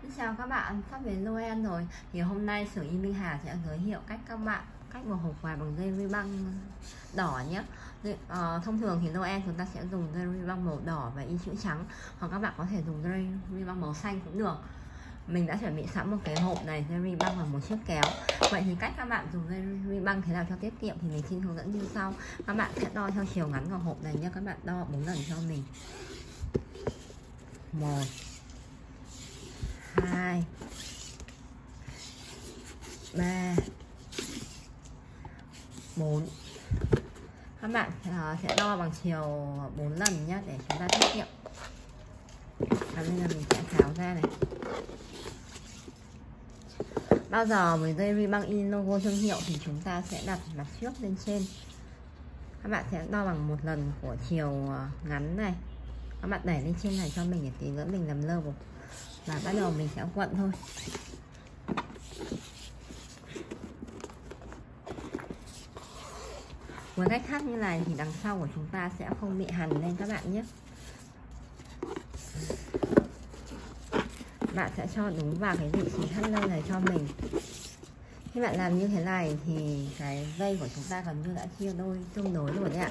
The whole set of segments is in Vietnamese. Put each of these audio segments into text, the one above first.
Xin chào các bạn, sắp đến Noel rồi. Thì hôm nay Sử Y Minh Hà sẽ giới thiệu cách buộc hộp quà bằng dây ruy băng đỏ nhé. Thông thường thì Noel chúng ta sẽ dùng dây ruy băng màu đỏ và in chữ trắng, hoặc các bạn có thể dùng dây ruy băng màu xanh cũng được. Mình đã chuẩn bị sẵn một cái hộp này, dây ruy băng và một chiếc kéo. Vậy thì cách các bạn dùng dây ruy băng thế nào cho tiết kiệm thì mình xin hướng dẫn như sau. Các bạn sẽ đo theo chiều ngắn của hộp này nhé. Các bạn đo 4 lần cho mình. 1 2 3 4. Các bạn sẽ đo bằng chiều 4 lần nhé, để chúng ta tiết kiệm. Và bây giờ mình sẽ tháo ra này. Bao giờ với dây ruy băng in logo thương hiệu thì chúng ta sẽ đặt mặt trước lên trên. Các bạn sẽ đo bằng một lần của chiều ngắn này. Các bạn đẩy lên trên này cho mình để tí nữa mình làm lơ một. Và bắt đầu mình sẽ quận thôi. Với cách thắt như này thì đằng sau của chúng ta sẽ không bị hằn lên các bạn nhé. Bạn sẽ cho đúng vào cái vị trí thắt lưng này cho mình. Khi bạn làm như thế này thì cái dây của chúng ta gần như đã chia đôi tương đối rồi đấy ạ.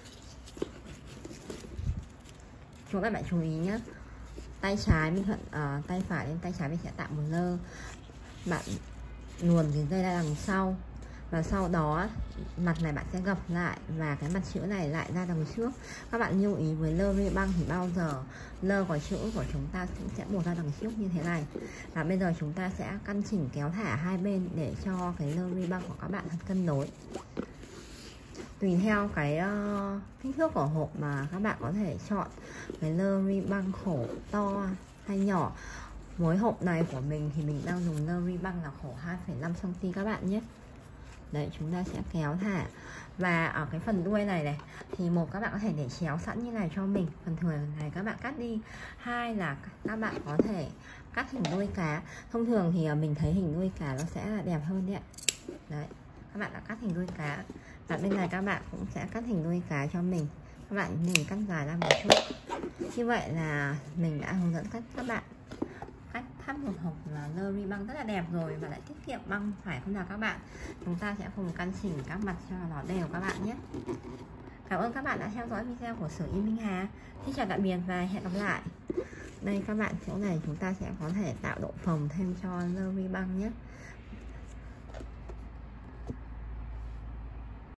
Chúng các bạn chú ý nhé. Tay trái mình thuận tay phải lên tay trái mình sẽ tạo một lơ. Bạn luồn cái dây ra đằng sau, và sau đó mặt này bạn sẽ gập lại và cái mặt chữ này lại ra đằng trước. Các bạn lưu ý với lơ ruy băng thì bao giờ lơ có chữ của chúng ta sẽ buộc ra đằng trước như thế này. Và bây giờ chúng ta sẽ căn chỉnh kéo thả hai bên để cho cái lơ ruy băng của các bạn thật cân đối. Tùy theo cái kích thước của hộp mà các bạn có thể chọn cái lơ ruy băng khổ to hay nhỏ. Với hộp này của mình thì mình đang dùng lơ ruy băng là khổ 2,5 cm các bạn nhé. Đấy, chúng ta sẽ kéo thả. Và ở cái phần đuôi này thì một, các bạn có thể để chéo sẵn như này cho mình. Phần thường này các bạn cắt đi. Hai là các bạn có thể cắt hình đuôi cá. Thông thường thì mình thấy hình đuôi cá nó sẽ là đẹp hơn đấy ạ. Đấy, các bạn đã cắt hình đuôi cá. Và bên này các bạn cũng sẽ cắt hình đuôi cá cho mình. Các bạn mình cắt dài ra một chút. Như vậy là mình đã hướng dẫn các bạn cách thắt một hộp là lơ ruy băng rất là đẹp rồi, và lại tiết kiệm băng, phải không nào các bạn? Chúng ta sẽ cùng căn chỉnh các mặt cho nó đều các bạn nhé. Cảm ơn các bạn đã theo dõi video của Sử Y Minh Hà. Xin chào tạm biệt và hẹn gặp lại. Đây các bạn, chỗ này chúng ta sẽ có thể tạo độ phồng thêm cho lơ ruy băng nhé.